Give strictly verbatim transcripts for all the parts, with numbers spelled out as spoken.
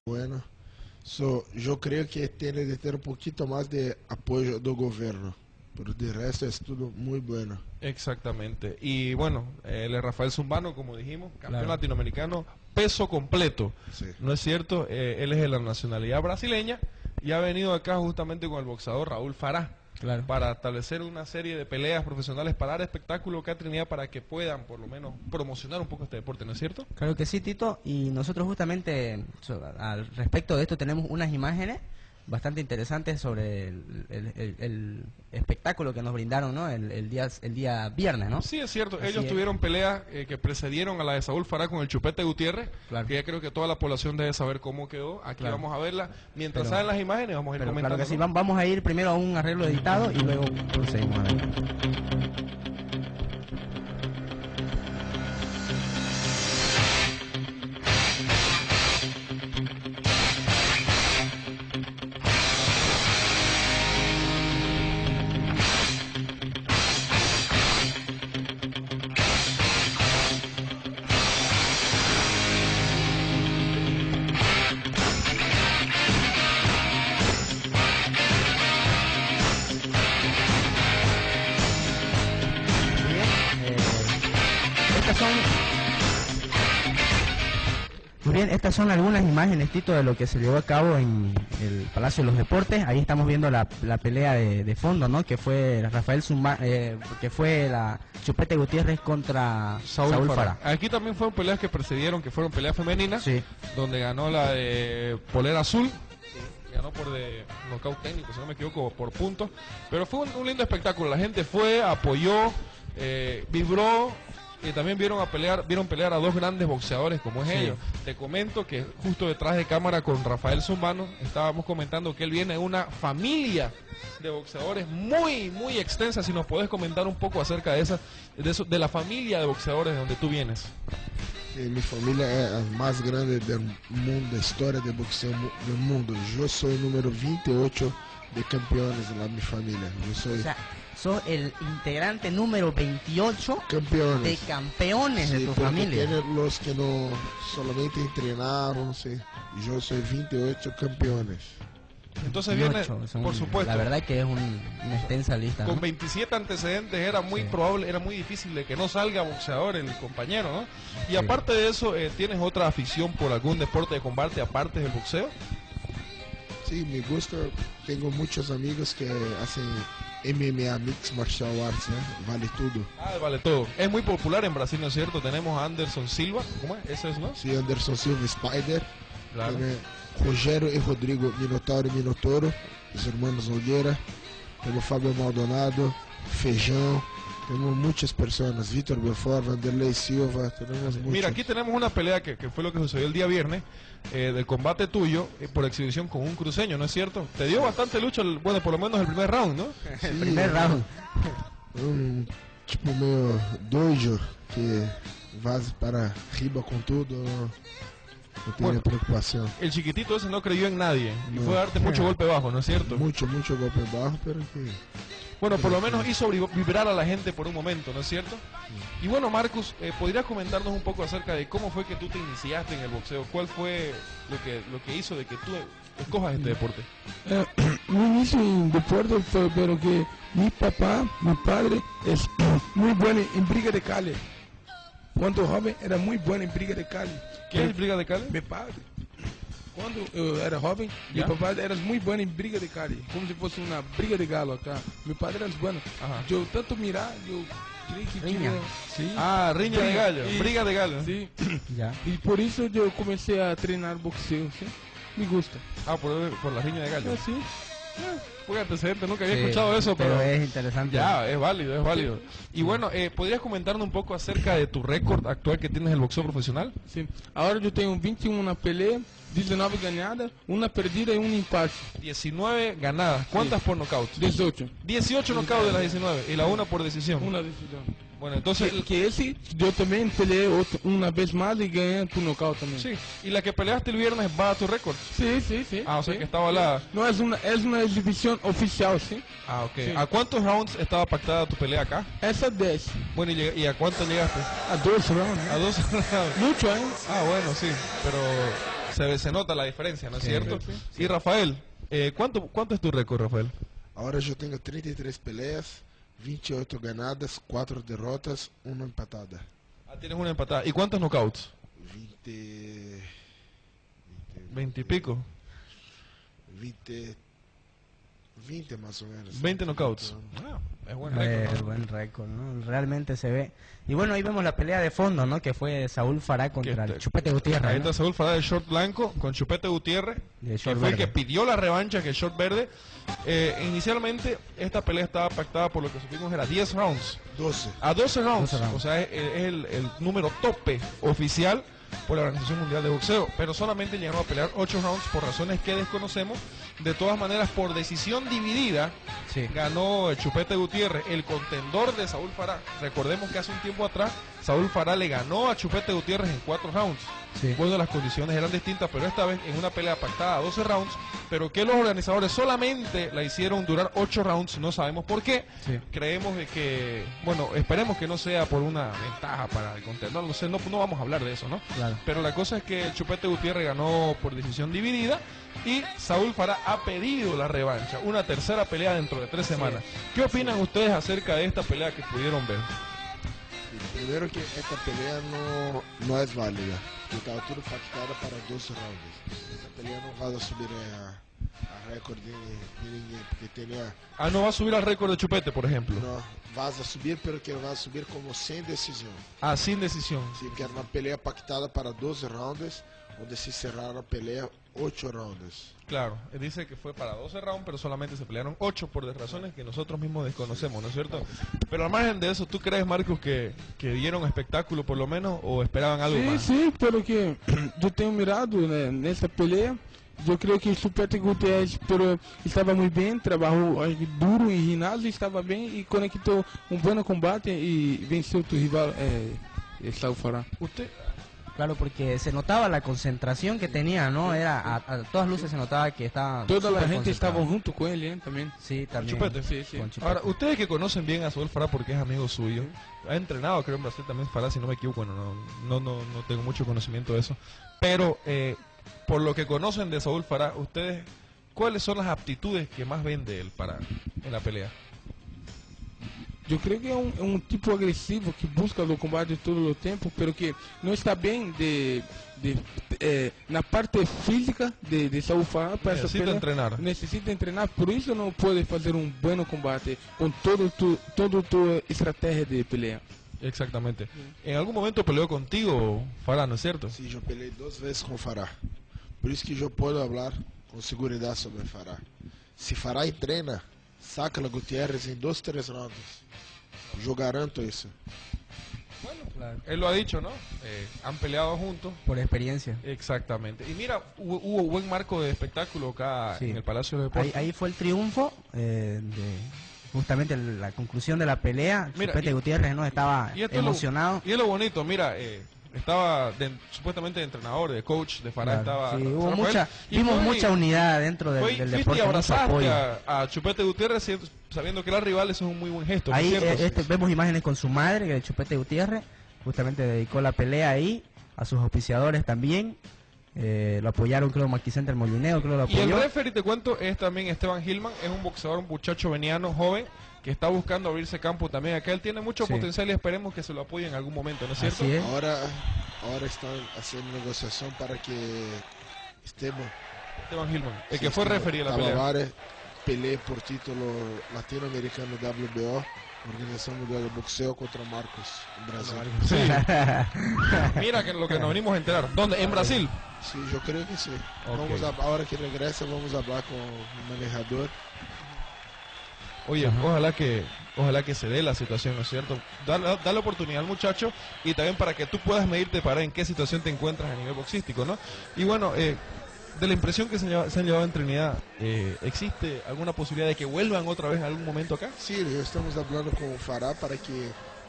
Bueno, so, yo creo que tiene que tener un poquito más de apoyo del gobierno, pero de resto es todo muy bueno. Exactamente. Y bueno, él es Rafael Zumbano, como dijimos, campeón Claro. latinoamericano, peso completo. Sí. ¿No es cierto? Eh, él es de la nacionalidad brasileña y ha venido acá justamente con el boxeador Raúl Farah. Claro. Para establecer una serie de peleas profesionales para dar espectáculo acá a Trinidad para que puedan por lo menos promocionar un poco este deporte, ¿no es cierto? Claro que sí, Tito, y nosotros justamente so- al respecto de esto tenemos unas imágenes bastante interesantes sobre el, el- el- el espectáculo que nos brindaron, ¿no? El, el día el día viernes, ¿no? Sí, es cierto. Así Ellos es. tuvieron peleas eh, que precedieron a la de Saúl Farah con el Chupete Gutiérrez, Claro. que ya creo que toda la población debe saber cómo quedó. Aquí Claro. vamos a verla. Mientras Pero- salen las imágenes, vamos a ir Pero comentando. claro que sí, ¿no? vam- vamos a ir primero a un arreglo editado y luego procedemos a ver. Bien, eh, estas son muy bien, estas son algunas imágenes, Tito, de lo que se llevó a cabo en el Palacio de los Deportes. Ahí estamos viendo la, la pelea de, de fondo, ¿no? Que fue Rafael Zumba, eh, que fue la Chupete Gutiérrez contra Saúl, Saúl, Farah. Farah. Aquí también fueron peleas que precedieron, que fueron peleas femeninas, Sí. donde ganó la de Polera Azul. Ganó por de nocaut técnico, si no me equivoco, por puntos. Pero fue un, un lindo espectáculo. La gente fue, apoyó, eh, vibró. Y también vieron a pelear, vieron pelear a dos grandes boxeadores como es Sí. ellos. Te comento que justo detrás de cámara con Rafael Zumbano estábamos comentando que él viene de una familia de boxeadores muy, muy extensa. Si nos podés comentar un poco acerca de esa, de, eso, de la familia de boxeadores de donde tú vienes. E minha família é a mais grande do mundo, da história de boxeo mu- do mundo. Eu sou o número vinte e oito de campeões na minha família. Eu sou O sea, sos el integrante número veintiocho de campeões. campeones de Sí, tu porque familia. tiene los que no solamente entrenaron, sí. Yo soy veinte y ocho campeones. Entonces viene, veintiocho, son- por supuesto, La verdad que es un- una extensa lista, ¿no? con veintisiete antecedentes era muy Sí. probable, era muy difícil de que no salga boxeador el compañero, ¿no? Y Sí. aparte de eso, eh, ¿tienes otra afición por algún deporte de combate aparte del boxeo? Sí, me gusta. Tengo muchos amigos que hacen M M A, Mixed Martial Arts, ¿no? Vale todo. Ah, vale todo. Es muy popular en Brasil, ¿no es cierto? Tenemos a Anderson Silva, ¿cómo es? Ese es, ¿no? Sí, Anderson Silva, Spider. Claro. Tiene Rogério y Rodrigo, Minotauro y Minotoro, los hermanos Nogueira. Tenemos Fabio Maldonado, Feijão. Tenemos muchas personas, Vitor Belfort, Vanderlei Silva, tenemos muchos. Mira, aquí tenemos una pelea que, que fue lo que sucedió el día viernes, eh, del combate tuyo eh, por exhibición con un cruceño, ¿no es cierto? Te dio bastante lucha, el- bueno, por lo menos el primer round, ¿no? Sí, El primer round. um tipo meio doido que vai para riba com tudo, não, não tem Bueno. preocupação. El chiquitito ese no creyó en nadie y No. fue a darte mucho golpe bajo, ¿no es cierto? Muito, muito golpe baixo, pero que Bueno, por lo menos hizo vib- vibrar a la gente por un momento, ¿no es cierto? Y bueno, Marcus, eh, ¿podrías comentarnos un poco acerca de cómo fue que tú te iniciaste en el boxeo? ¿Cuál fue lo que, lo que hizo de que tú escojas este deporte? Eh, mi inicio en deporte fue pero que mi papá, mi padre es muy bueno en briga de calle. Cuando joven era muy bueno en briga de calle. ¿Quién es Briga de Cali? Mi padre. Quando eu era jovem, Ya. meu papai era muito bom em briga de calle, como se fosse uma briga de galo acá. Meu padre era bueno. Ajá. Eu tanto mirar, eu creio que Riña. tinha... Sim. Ah, riña de gallo, Y- briga de gallo. Sim. Ya. E por isso eu comecei a treinar boxeo, sim. Me gusta. Ah, por, por la riña de gallo. É assim. Fue antecedente, nunca había Sí, escuchado eso, pero, es interesante. ya, es válido, es válido. Y bueno, eh, ¿podrías comentarnos un poco acerca de tu récord actual que tienes en el boxeo profesional? Sim. Agora eu tenho vinte e um na pelea, dezenove ganhadas, uma perdida e um empate. diecinueve ganadas. ¿Cuántas por nocaut? dezoito. dieciocho knockouts de las diecinueve y la una por decisión. Uma decisão. Bueno, entonces... Que, que esse eu também peleei outro, uma vez mais e ganhei por nocaute também. Sí, y la que peleaste el viernes va a tu récord. Sim, sim, sim. Ah, o sea sim. que estaba la... Não, é uma, é uma exibição oficial, sim. Ah, ok. Sí. ¿A cuántos rounds estaba pactada tu pelea acá? Essa dez. Bueno, ¿y, lleg- y a cuánto llegaste? A dois rounds, A né? dos rounds. Muito, hein? Ah, bueno, sí, pero se, ve- se nota la diferencia, ¿no es Sí. cierto? Y Rafael, eh, ¿cuánto, ¿cuánto es tu récord, Rafael? Ahora yo tengo treinta y tres peleas, veintiocho ganadas, cuatro derrotas, una empatada. Ah, tienes una empatada. ¿Y cuántos knockouts? veinte, Veinte y pico. veinte, veinte más o menos. Veinte knockouts. Ah, es buen Eh, récord, ¿no? buen récord, ¿no? Realmente se ve. Y bueno, ahí vemos la pelea de fondo, ¿no? Que fue Saúl Fará contra Que el te- Chupete Gutiérrez. Ahí ¿no? está Saúl Fará de short blanco con Chupete Gutiérrez, De que short fue el verde. que pidió la revancha, que es short verde. Eh, inicialmente, esta pelea estaba pactada por lo que supimos era diez rounds. doce. A doce rounds, doce rounds. o sea, es, es el, el número tope oficial por la Organización Mundial de Boxeo, pero solamente llegaron a pelear ocho rounds por razones que desconocemos. De todas maneras, por decisión dividida, Sí. ganó el Chupete Gutiérrez, el contendor de Saúl Fará. Recordemos que hace un tiempo atrás, Saúl Fará le ganó a Chupete Gutiérrez en cuatro rounds. Sí. Bueno, las condiciones eran distintas, pero esta vez en una pelea pactada a doce rounds, pero que los organizadores solamente la hicieron durar ocho rounds, no sabemos por qué. Sí. Creemos de que, bueno, esperemos que no sea por una ventaja para el contendor, no sé, no, no vamos a hablar de eso, ¿no? Claro. Pero la cosa es que el Chupete Gutiérrez ganó por decisión dividida y Saúl Fará ha pedido la revancha, una tercera pelea dentro de tres semanas. ¿Qué opinan ustedes acerca de esta pelea que pudieron ver? Primero que esta pelea no, no es válida, porque estaba tudo pactada para doce rounds. Esta pelea no va a subir a, a récord de, de ninguém, porque tenía, Ah, no va a subir al récord de Chupete, por ejemplo. no, vas a subir, pero que va a subir como sin decisión. Ah, sin decisión. Sí, que era una pelea pactada para doce rounds, donde se cerraron la pelea ocho rounds. Claro, él dice que fue para doce rounds, pero solamente se pelearon ocho por razones que nosotros mismos desconocemos, ¿no es cierto? Pero al margen de eso, ¿tú crees, Marcos, que, que dieron espectáculo por lo menos o esperaban algo Sim, más? sim, pelo que eu tenho mirado né, nessa peleia, eu creio que o Chupete Gutierrez pero, estava muito bem, trabalhou acho que duro em ginásio, estava bem e conectou um bom combate e venceu o rival, é, é Saúl Fará. Usted, Claro, porque se notaba la concentración que tenía, ¿no? Era a, a todas luces se notaba que estaba Toda a súper gente concentrado. estava junto com ele, hein, também. Sí, también. Chupete. Sí, sí. Con Chupete. ahora, ustedes que conocen bien a Saúl Fará porque es amigo suyo, ha entrenado, creo, en Brasil también Fará, si no me equivoco, bueno, no, no, no, no tengo mucho conocimiento de eso, pero eh, por lo que conocen de Saúl Fará, ustedes, ¿cuáles son las aptitudes que más ven de él para en la pelea? Eu creio que é um, é um tipo agressivo que busca o combate todo o tempo, pero que não está bem de, de, eh, na parte física de, de Saúl Fará para essa Necesita pelea. entrenar. Necessita treinar, por isso não pode fazer um bom combate com todo tu, toda a tua estratégia de pelea. Exactamente. En algún momento peleó contigo, Fará, ¿no es cierto? Sí, yo peleé dos veces con Fará. Por eso que yo puedo hablar con seguridad sobre Fará. Si Fará entrena, saca a Gutiérrez en dos, tres rounds. Yo garanto eso. Claro. Él lo ha dicho, ¿no? Eh, han peleado juntos. Por experiencia. Exactamente. Y mira, hubo, hubo buen marco de espectáculo acá Sí. en el Palacio de Ahí, Deportes. ahí fue el triunfo eh, de justamente la conclusión de la pelea. Mira, Chupete y- Gutiérrez no estaba Y esto es lo- emocionado. y es lo bonito, mira, eh, estaba de- supuestamente de entrenador, de coach, de Fará Claro, estaba sí, hubo Rafael, mucha, y vimos fue- mucha unidad dentro del, fue- del fuiste deporte, y mucho abrazaste apoyo. a, a Chupete Gutiérrez siendo- sabiendo que era rival, eso es un muy buen gesto, ¿no es Ahí cierto? eh, este, vemos imágenes con su madre, que el Chupete Gutiérrez justamente dedicó la pelea ahí, a sus auspiciadores también. Eh, lo apoyaron, creo, Maquicenter Molineo, creo lo Y el apoyó. referee, te cuento, es también Esteban Gilman, es un boxeador, un muchacho veniano, joven, que está buscando abrirse campo también acá. Él tiene mucho Sí. potencial y esperemos que se lo apoye en algún momento, ¿no es cierto? Así es. Ahora, ahora están haciendo negociación para que Esteban, Esteban Gilman, el sí, que fue Esteban referee de la pelea. Tavares, pelee por título latinoamericano W B O, Organización Mundial de Boxeo contra Marcos en Brasil. Sí. Mira que lo que nos venimos a enterar. ¿Dónde? ¿En Brasil? Sí, yo creo que sí. Ok. Vamos a, ahora que regresa vamos a hablar con el manejador. Oye, ojalá que ojalá que se dé la situación, ¿no es cierto? Dale, dale oportunidad al muchacho y también para que tú puedas medirte para en qué situación te encuentras a nivel boxístico, ¿no? Y bueno, eh, de la impresión que se, lleva- se han llevado en Trinidad, eh, ¿existe alguna posibilidad de que vuelvan otra vez en algún momento acá? Sí, estamos hablando con Fará para que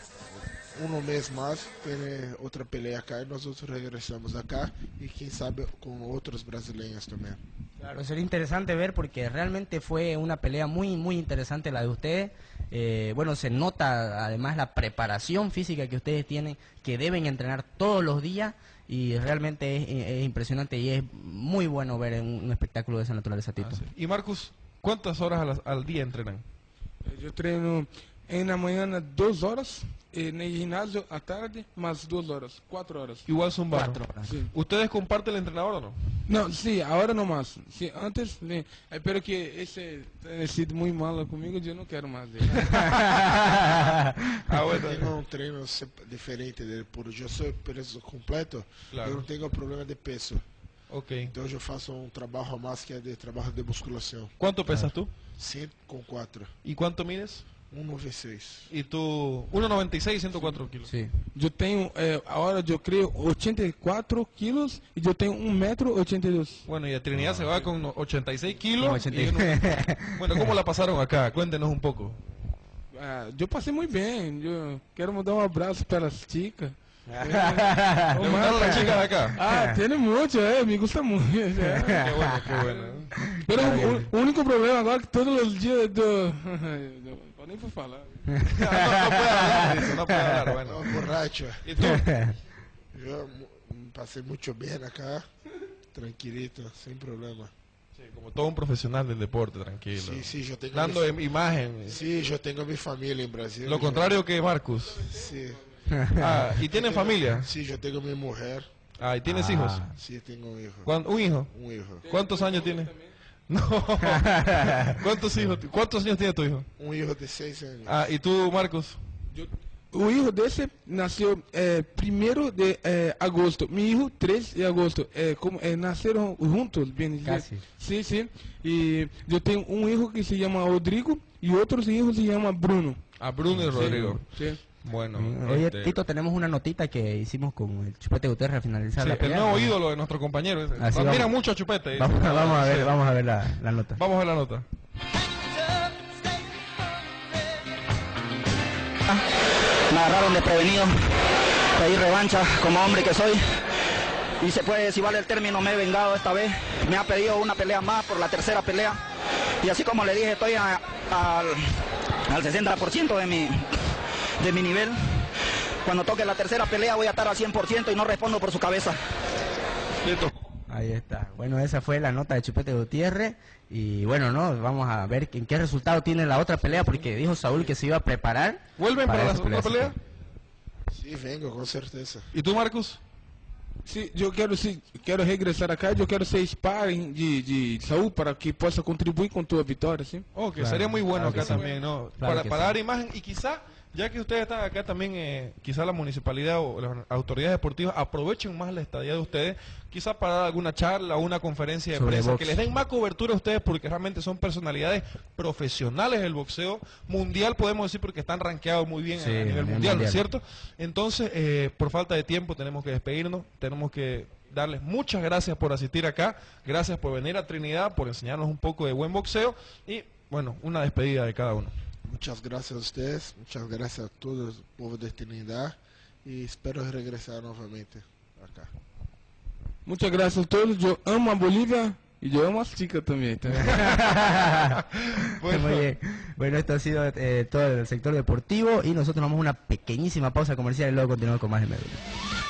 un mes más tiene otra pelea acá y nosotros regresamos acá y quién sabe con otros brasileños también. Claro, sería interesante ver porque realmente fue una pelea muy muy interesante la de ustedes. Eh, bueno, se nota además la preparación física que ustedes tienen, que deben entrenar todos los días y realmente es, es impresionante y es muy bueno ver un, un espectáculo de esa naturaleza, Tito. Ah, sí. Y Marcus, ¿cuántas horas a la- al día entrenan? Eu treino em na manhã duas horas, e no ginásio à tarde mais duas horas, quatro horas. Igual son barros. Cuatro horas. Sim. ¿Ustedes comparten el entrenador o no? Não, sim, agora não mais. Sim, antes, sim. Espero que esse tenha sido muito malo comigo, eu não quero mais dele. Ah, bueno. Tengo un treino sep- diferente dele, porque yo soy peso completo, Claro. yo no tengo problema de peso. Ok. Entonces yo faço un trabajo más que de trabajo de musculación. ¿Cuánto pesas tú? cem con cuatro, ¿Y cuánto mides? uno noventa y seis. Y tú, uno noventa y seis, ciento cuatro kilos. Sí. Eu tenho, é, agora eu creio, ochenta e quatro quilos e eu tenho um metro e oitenta e dois. Bueno, y a Trinidad se va con ochenta y seis kilos. Con ochenta y- y uno- Bueno, ¿cómo la pasaron acá? Cuéntenos un poco. Ah, eu passei muito bem. Eu quero mandar um abraço para as chicas. ¿Te gustaron las chicas de acá? Ah, tem muito, é, me gusta muito. é. Qué bueno, qué bueno. Pero o, o único problema agora é que todos os dias eu... Eu nem vou falar. No, no puede hablar de eso, no puede hablar, bueno. No, borracho. ¿Y tú? Yo mu- pasé mucho bien acá, tranquilito, sin problema. Sí, como todo un profesional del deporte, tranquilo. Sí, sí, yo tengo Dando mi, im- imagen. sí, yo tengo mi familia en Brasil. Lo yo- contrario que Marcus. Sí. Ah, ¿y tienen familia? Sí, yo tengo mi mujer. Ah, ¿y tienes Ah. hijos? Sí, tengo un hijo. ¿Cuán- ¿Un hijo? Un hijo. ¿Cuántos años tiene? No. ¿Cuántos hijos? ¿Cuántos años tiene tu hijo? Un hijo de seis años. Ah, ¿y tú, Marcos? Eu- O hijo desse nasceu é, primeiro de é, agosto. Meu hijo, três de agosto. É, como, é, nasceram juntos, bem dizer. Casi. Sim, sim. E eu tenho um hijo que se chama Rodrigo e outro hijo se chama Bruno. A Bruno y Rodrigo. Sim. Bueno, Oye, este, Tito, tenemos una notita que hicimos con el Chupete Gutiérrez al finalizar sí, la el pelea. nuevo ídolo de nuestro compañero. ese. Así Admira vamos. mucho a Chupete. dice. Vamos, vamos a ver, Sí. vamos a ver la, la nota. Vamos a ver la nota. Me agarraron desprevenido, pedí revancha como hombre que soy y se puede, si vale el término, me he vengado esta vez. Me ha pedido una pelea más por la tercera pelea y así como le dije, estoy a- al, al sesenta por ciento de mi, de mi nivel. Cuando toque la tercera pelea voy a estar al cien por ciento y no respondo por su cabeza. Listo. Ahí está. Bueno, esa fue la nota de Chupete Gutiérrez. Y bueno, no, vamos a ver en qué resultado tiene la otra pelea, porque dijo Saúl que se iba a preparar. ¿Vuelven para, la esa segunda pelea? Sí, vengo, con certeza. ¿Y tú, Marcos? Se eu quero, se quero regressar acá, eu quero ser sparring de, de Saúl para que possa contribuir com tua vitória, sim? Oh, que Claro, sería muy bueno claro que acá sí. también, ¿no? Claro para que para sí. dar imagen y quizá, ya que ustedes están acá también, eh, quizá la municipalidad o las autoridades deportivas aprovechen más la estadía de ustedes, quizá para dar alguna charla o una conferencia de Sobre prensa, box. que les den más cobertura a ustedes porque realmente son personalidades profesionales del boxeo mundial, podemos decir, porque están rankeados muy bien Sí, a a nivel nivel mundial, ¿no es mundial. cierto? Entonces, eh, por falta de tiempo tenemos que despedirnos, tenemos que darles muchas gracias por asistir acá, gracias por venir a Trinidad, por enseñarnos un poco de buen boxeo y, bueno, una despedida de cada uno. Muchas gracias a ustedes, muchas gracias a todo el pueblo de Trinidad y espero regresar nuevamente acá. Muitas graças a todos. Eu amo a Bolívia e eu amo as chicas também. Tá? Bueno. Muy bien. Bueno, esto ha sido eh, todo el sector deportivo y nosotros vamos a una pequeñísima pausa comercial y luego continuamos con más de Medellín.